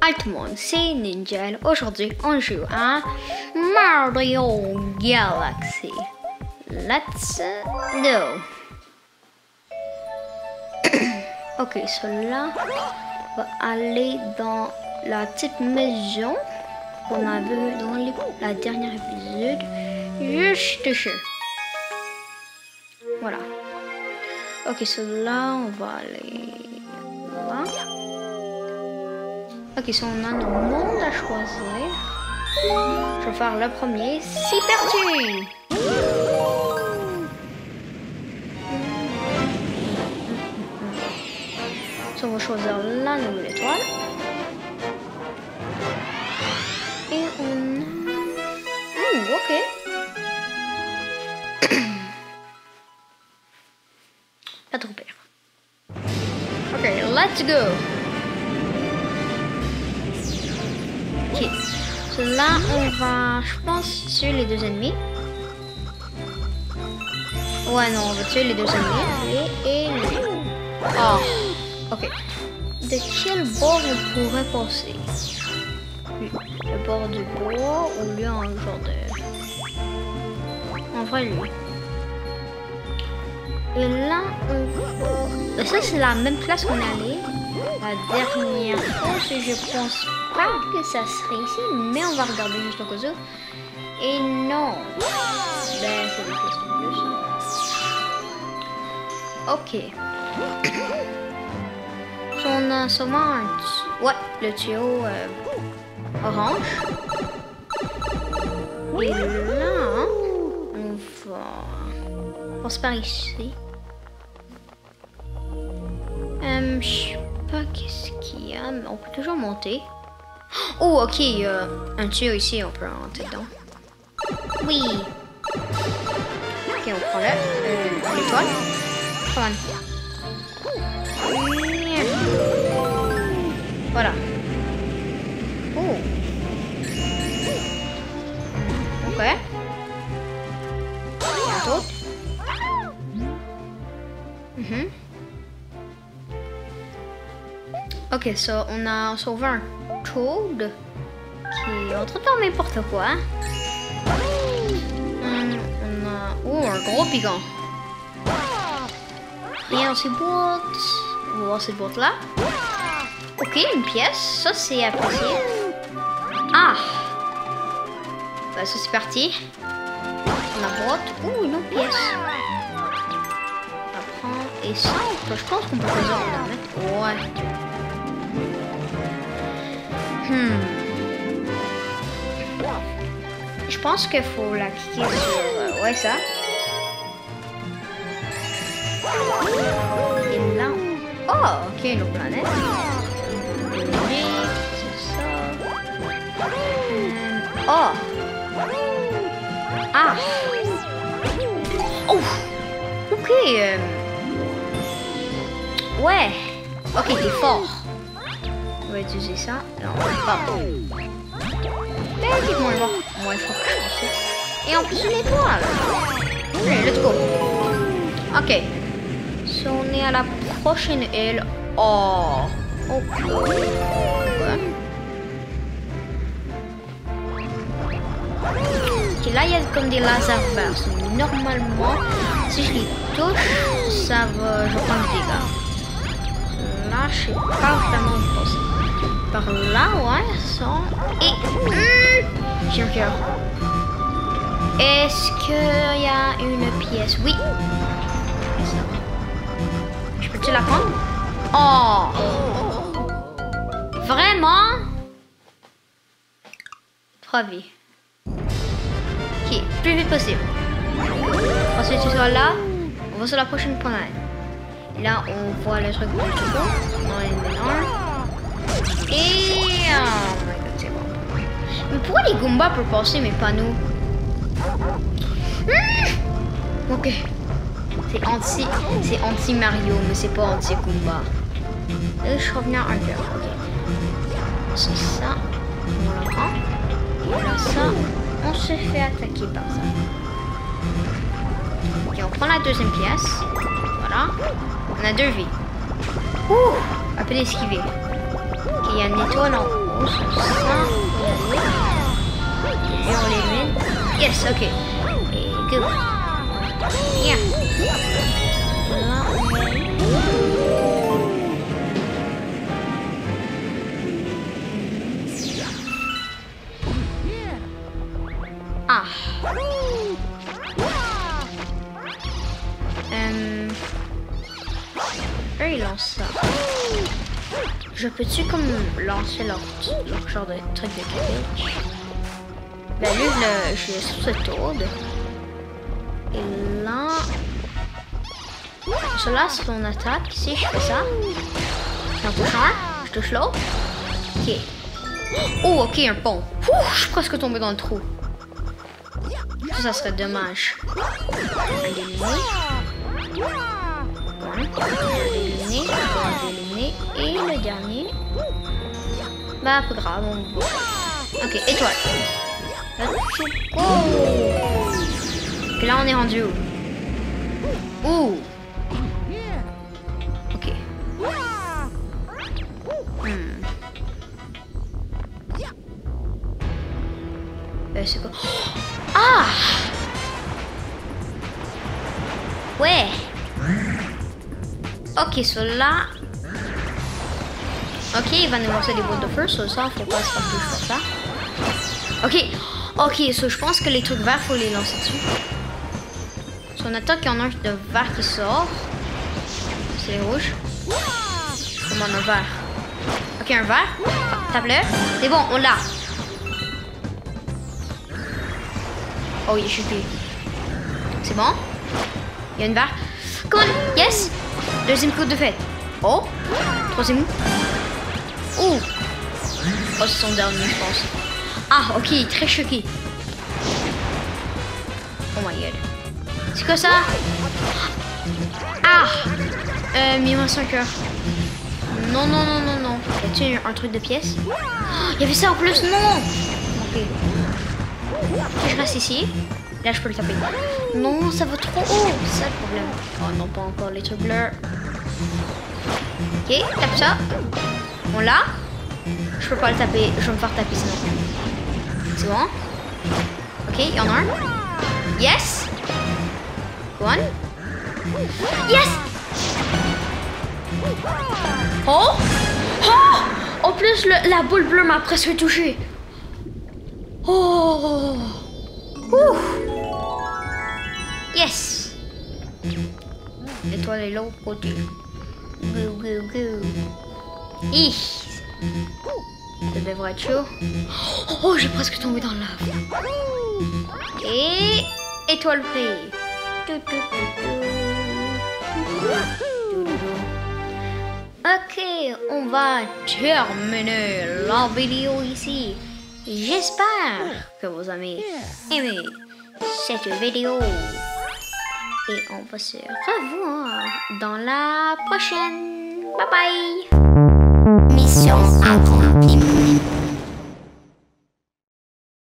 Hi tout le monde, c'est Ninja. Aujourd'hui, on joue à Mario Galaxy. Let's go. Ok, cela va aller dans la petite maison qu'on a vue dans la dernière épisode. Juste ici. Voilà. Ok, cela, on va aller là. Ok, si on a nos mondes à choisir. Je vais faire le premier. C'est parti! So, on va choisir la nouvelle étoile. Et on... ok. Pas trop pire. Ok, let's go! Ok, so là on va, je pense, tuer les deux ennemis. Ouais, non, on va tuer les deux ennemis. Et lui. Oh, ok. De quel bord on pourrait passer? Lui. Le bord du bois ou lui en genre de... En vrai, lui. Et là, on va... Ça, c'est la même place qu'on est allé la dernière fois. Je pense pas que ça serait ici, mais on va regarder juste au cas où. Et non. Ben, c'est des pièces de plus. Ok. So, on a sûrement un tuyau. Ouais, le tuyau orange. Et là, on va passer par ici. Je sais pas qu'est-ce qu'il y a, mais on peut toujours monter. Oh, ok, il y a un tuyau ici, on peut rentrer dedans. Oui. Ok, on prend l'étoile. Come on. Voilà. Oh. Ok. Il y a d'autres. Ok, so on a sauvé un Toad qui est en train de faire n'importe quoi. On a... Oh, un gros piquant. Rien dans ces boîtes. On va voir cette boîte-là. Ok, une pièce. Ça, c'est apprécié. Ah! Ben, ça, c'est parti. La boîte. Ouh, une autre pièce. On prend... Et ça, je pense qu'on peut choisir de la mettre. Ouais. Je pense qu'il faut la cliquer sur... ouais, ça. Et là... Oh, ok, une autre planète. C'est ça. Oh! Ah! Oh! Ok. Ouais. Ok, t'es fort. On va utiliser ça. Non, pas bon. Petit moins fort que je pensais. Et en plus une étoile. Allez, let's go. Ok. So, on est à la prochaine île. Oh. Ok. Ok, là, il y a comme des lasers verts. So, normalement, si je les touche, ça va... Je prends des dégâts. Là, je sais pas vraiment où passer. Par là, ouais, ça. Et... j'ai un cœur. Est-ce qu'il y a une pièce? Oui. Je peux-tu la prendre? Oh! Vraiment? 3 vies. Ok, plus vite possible. Ensuite, tu seras là. On va sur la prochaine planète. Là, on voit le truc du tuto. On est un. Et... oh my god, c'est bon. Mais pourquoi les Goombas peuvent passer, mais pas nous? Ok. C'est anti Mario, mais c'est pas anti Goomba. Et je reviens à un cœur. Ok. C'est ça. On le prend. Et là, ça. On se fait attaquer par ça. Ok, on prend la deuxième pièce. Voilà. On a 2 vies. Ouh! À peine esquivé. Ok, il y a une étoile en haut. Oh, ça, faut y aller. Et on l'élimine. Yes, ok. Et go. Yeah. Là, on va aller. Ah. Eux, ils lancent ça. Je peux-tu comme lancer leur genre de truc de cabbage? Ben lui, je suis sur ce toad. Et là... Cela, c'est son attaque. Si je fais ça, j'en touche un, je touche l'autre. Ok. Oh, ok, un pont. Ouh, je suis presque tombé dans le trou. Ça serait dommage. Éliminer. Et le dernier. Bah, pas grave, on voit. Ok, étoile. Et là, on est rendu où? Ouh. Ok. C'est quoi? Ah! Ouais. Ok, cela. Ok, il va nous lancer des boules de feu. Ça, faut pas se faire toucher ça. Ok. Ok, so, je pense que les trucs verts, faut les lancer dessus. So, on attend qu'il y en a un de vert qui sort. C'est les rouges. Comment un vert? Ok, un vert. Tape-le. C'est bon, on l'a. Oh, il est chuté. C'est bon? Il y a une barre. Come on, yes! Deuxième coup de fête. Oh! Troisième coup. Oh! Oh, c'est son dernier, je pense. Ah, ok, il est très choqué. Oh my god. C'est quoi ça? Ah! Il me reste un cœur. Non. Y a-t-il un truc de pièce? Oh, il y avait ça en plus, non! Ok. Ok, je reste ici. Là, je peux le taper. Non, ça va trop haut. C'est ça le problème. Oh non, pas encore les trucs bleus. Ok, tape ça. On l'a. Je peux pas le taper. Je vais me faire taper sinon. C'est bon. Ok, il y en a un. Yes. One. Yes. Oh. Oh. En plus, la boule bleue m'a presque touché. Oh. Ouh. Yes. L'étoile est l'autre côté. Go. Hi. Ça devrait être chaud. Oh, j'ai presque tombé dans la lave. Et étoile prise. Ok, on va terminer la vidéo ici. J'espère que vous avez aimé cette vidéo. Et on va se revoir dans la prochaine. Bye bye. Mission accomplie.